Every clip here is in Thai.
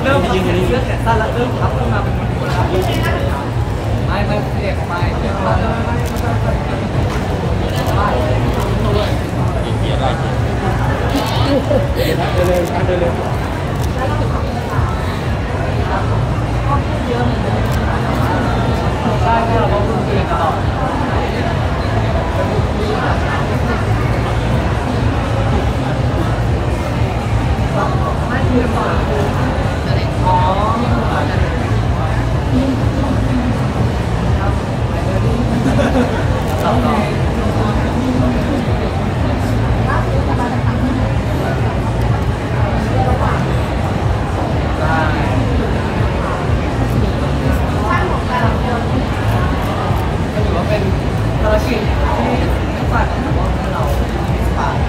เริ่มยืนเสื้อแขนสั้นแล้วเริ่มพับขึ้นมาเป็นคนละไม่เอกไม่เสื้อสั้นเดินเร็วเดินเร็วใช่เราต้องคุยกันตลอดไม่คุยก่อนอ๋อเป็นภารกิจที่ไม่ฝันนะว่าเราผ่าน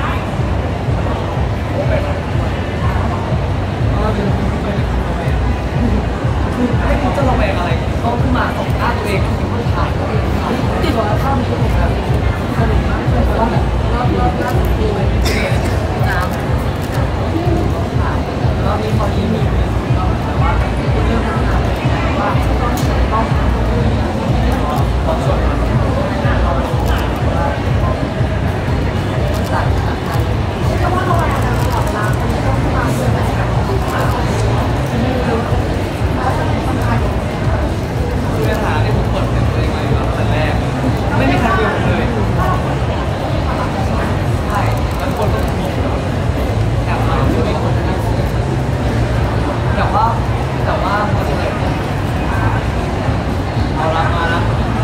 ไม่รู้จะระแวงอะไรต้องขึ้นมาตบหน้าตัวเองต้องถ่ายติดว่าข้ามตัวแบบสนุกมากเลยเพราะว่าแบบรอบหน้าตัวน้ำแล้วมีพอดีมีก็แต่ว่าเรื่องของการว่าต้องขอส่วนคือปัญหาที่ผมเปิดเป็นตัวเองมาอยู่ตั้งแต่แรกไม่มีใครคุยกับผมเลยใช่แล้วคนก็งงแอบมาไม่มีคนนะแต่ว่าพอจะเลยเอาละมาละ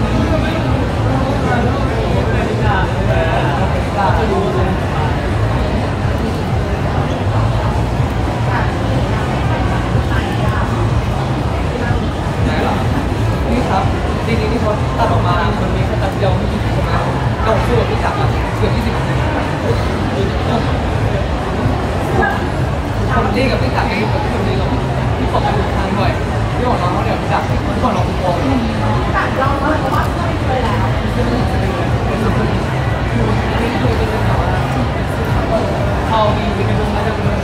จะรู้เลยนี่ครับจริงๆที่เขาตัดออกมาคนนี้เขาตัดเดียวไม่กี่คนนะก็สู้กับพี่จับเกือบ20%คนนี้กับพี่จับยังอยู่กับคนนี้หรอกพี่บอกกันทางด้วยพี่บอกน้องเขาเดี๋ยวพี่จับพี่บอกน้องคุณโกงตัดเราเพราะว่าไม่เคยแล้วนี่คือเป็นแบบว่าเอาดีเป็นดูมาจากเลย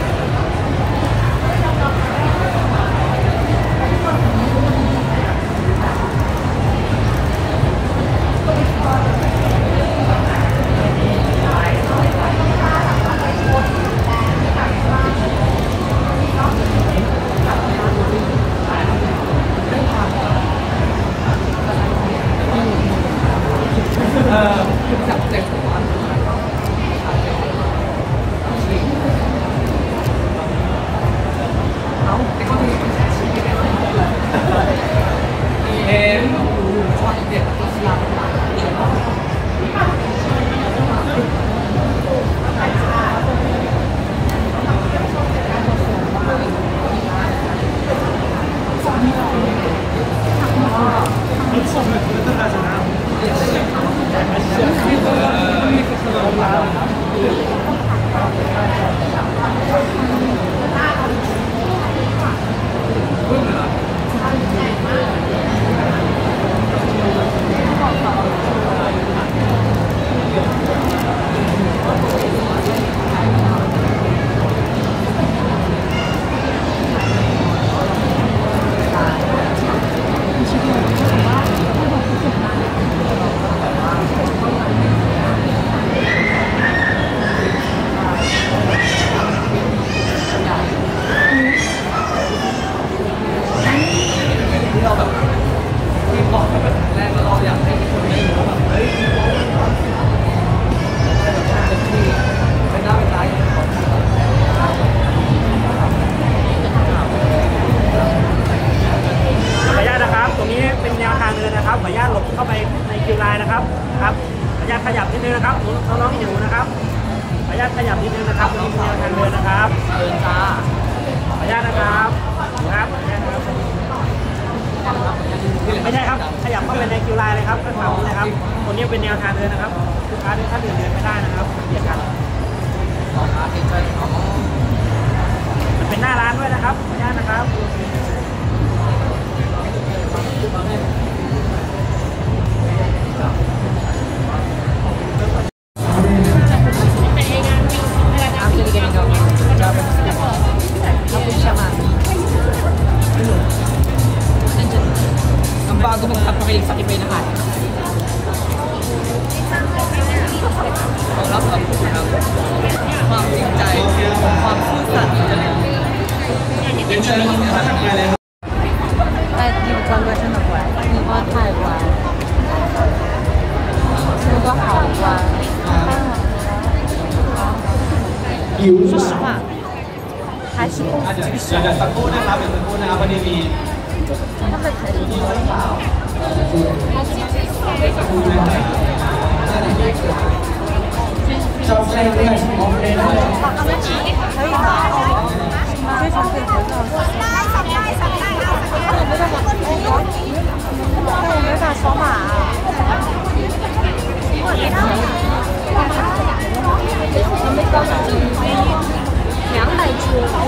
จับเด็กหัวเอาเด็กก็มีเอ็มชอบเด็กที่สลับไม่ใช่ครับขยับเข้าไปในคิวไลน์เลยครับก็ถามเลยครับตัวนี้เป็นแนวทางเดินนะครับลูกค้าถ้าเดินไม่ได้นะครับเปลี่ยนกันมันเป็นหน้าร้านด้วยนะครับขออนุญาตนะครับเชิญท่านถัดไปเลยครับ哎，那个乖乖真的乖，那个太乖了，那个好乖。 หิว说实话，还是公司เดี๋ยว这个เดี๋ยวสักครู่นะครับเดี๋ยวสักครู่นะครับพอดีมี他们才是公司。 สักครู่นะครับชอบเล่นด้วยมองเล่นด้วย可以吗？非常可以合照。但我没法扫码啊。200只，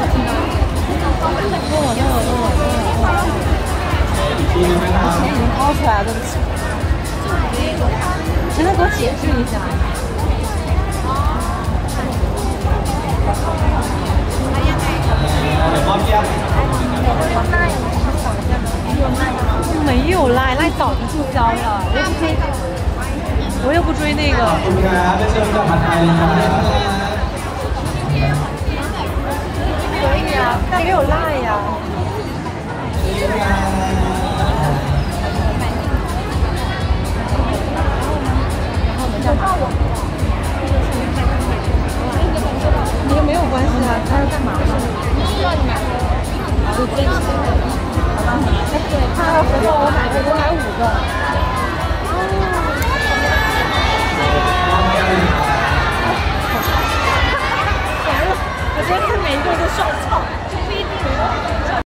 问我。 อีกทีนึงนะครับ钱已经掏出来了，对不起。谁能给我解释一下？ เดี๋ยวมอบเยี่ยม没有赖，赖早就注销了，我又不追那ขอบ个。 คุณครับได้เชิญจากผัดไทยนะครับ可以啊，但没有赖呀。你没有关系啊，他要干嘛呢？就坚持。他要回报我买个，我买5个。完了，我今天看每一个都上场，就不一定。